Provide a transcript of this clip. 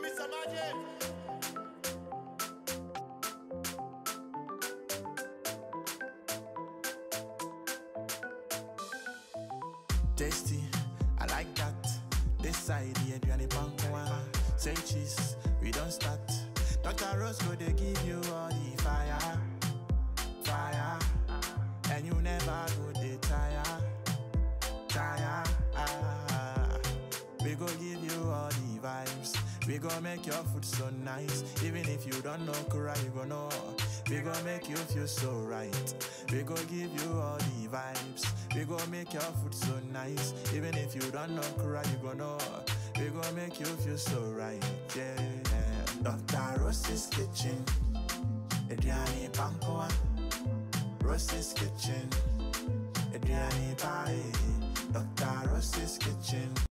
Mr. Magic. Tasty, I like that. This side, the Adriani Pankwa. Say cheese, we don't start. Dr. Roscoe, they give you all the fire. Fire. And you never go they tire. We go give you all the vibes. We go make your food so nice. Even if you don't know Kura, you go know. We go make you feel so right. We go give you all the vibes. We go make your food so nice. Even if you don't know Kura, you go know. We go make you feel so right. Yeah. Dr. Rose's Kitchen, Adriani Pankoa. Rose's Kitchen, Adriani Pie. Dr. Rose's Kitchen.